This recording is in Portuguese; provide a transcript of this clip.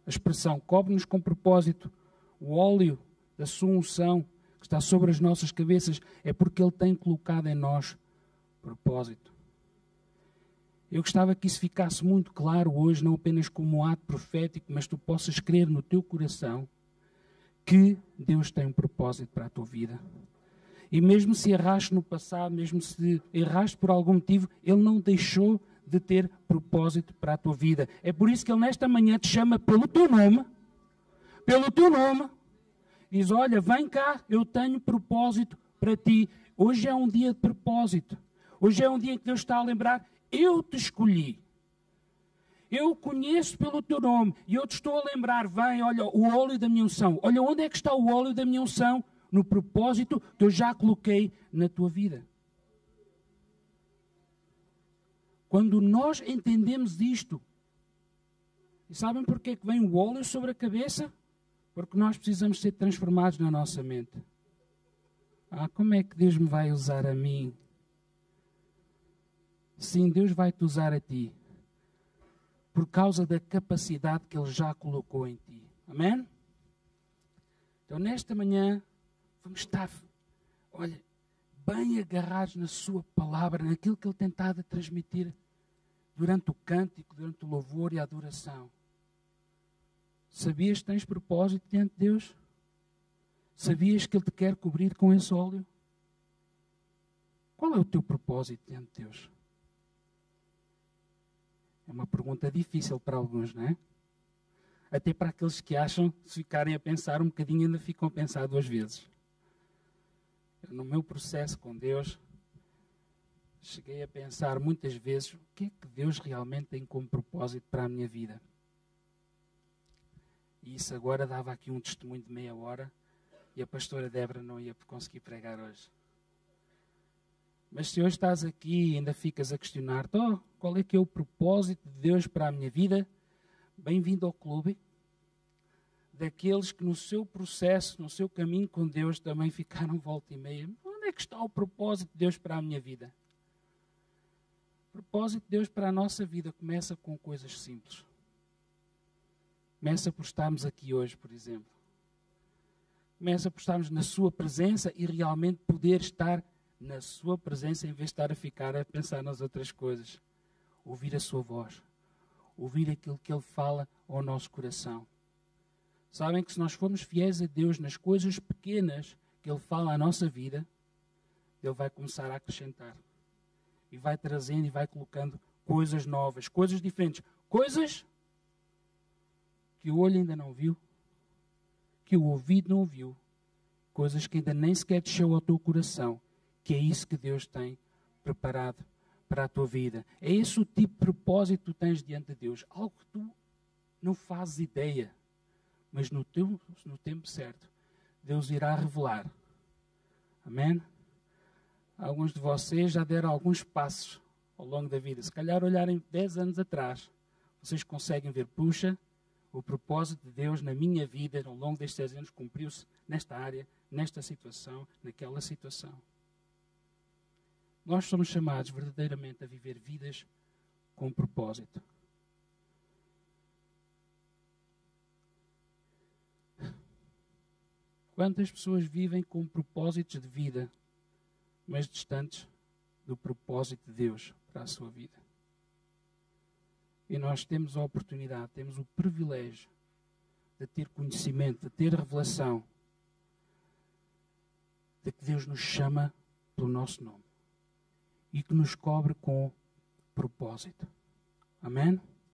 a expressão cobre-nos com propósito, o óleo da sua unção que está sobre as nossas cabeças, é porque Ele tem colocado em nós propósito. Eu gostava que isso ficasse muito claro hoje, não apenas como um ato profético, mas tu possas crer no teu coração que Deus tem um propósito para a tua vida. E mesmo se erraste no passado, mesmo se erraste por algum motivo, Ele não deixou de ter propósito para a tua vida. É por isso que Ele nesta manhã te chama pelo teu nome, diz, olha, vem cá, eu tenho propósito para ti. Hoje é um dia de propósito. Hoje é um dia em que Deus está a lembrar, eu te escolhi. Eu conheço pelo teu nome e eu te estou a lembrar, vem, olha, o óleo da minha unção. Olha, onde é que está o óleo da minha unção? No propósito que eu já coloquei na tua vida. Quando nós entendemos isto, e sabem porquê é que vem o óleo sobre a cabeça? Porque nós precisamos ser transformados na nossa mente. Como é que Deus me vai usar a mim? Sim, Deus vai te usar a ti. Por causa da capacidade que Ele já colocou em ti. Amém? Então, nesta manhã, vamos estar, olha, bem agarrados na sua palavra, naquilo que Ele tem tentado a transmitir durante o cântico, durante o louvor e a adoração. Sabias que tens propósito diante de Deus? Sabias que Ele te quer cobrir com esse óleo? Qual é o teu propósito diante de Deus? É uma pergunta difícil para alguns, não é? Até para aqueles que acham, se ficarem a pensar um bocadinho, ainda ficam a pensar 2 vezes. No meu processo com Deus, cheguei a pensar muitas vezes o que é que Deus realmente tem como propósito para a minha vida. E isso agora dava aqui um testemunho de meia hora e a pastora Débora não ia conseguir pregar hoje. Mas se hoje estás aqui e ainda ficas a questionar-te, qual é que é o propósito de Deus para a minha vida? Bem-vindo ao clube daqueles que no seu processo, no seu caminho com Deus também ficaram volta e meia. Onde é que está o propósito de Deus para a minha vida? O propósito de Deus para a nossa vida começa com coisas simples. Começa por estarmos aqui hoje, por exemplo. Começa por estarmos na sua presença e realmente poder estar na sua presença em vez de estar a ficar a pensar nas outras coisas. Ouvir a sua voz. Ouvir aquilo que Ele fala ao nosso coração. Sabem que se nós formos fiéis a Deus nas coisas pequenas que Ele fala à nossa vida, Ele vai começar a acrescentar. E vai trazendo e vai colocando coisas novas, coisas diferentes. Coisas que o olho ainda não viu, que o ouvido não ouviu, coisas que ainda nem sequer desceu ao teu coração, que é isso que Deus tem preparado para a tua vida. É esse o tipo de propósito que tu tens diante de Deus. Algo que tu não fazes ideia, mas no tempo certo, Deus irá revelar. Amém? Alguns de vocês já deram alguns passos ao longo da vida. Se calhar olharem 10 anos atrás, vocês conseguem ver, puxa, o propósito de Deus na minha vida, ao longo destes 10 anos, cumpriu-se nesta área, nesta situação, naquela situação. Nós somos chamados verdadeiramente a viver vidas com propósito. Quantas pessoas vivem com propósitos de vida, mas distantes do propósito de Deus para a sua vida? E nós temos a oportunidade, temos o privilégio de ter conhecimento, de ter revelação de que Deus nos chama pelo nosso nome e que nos cobre com propósito. Amém?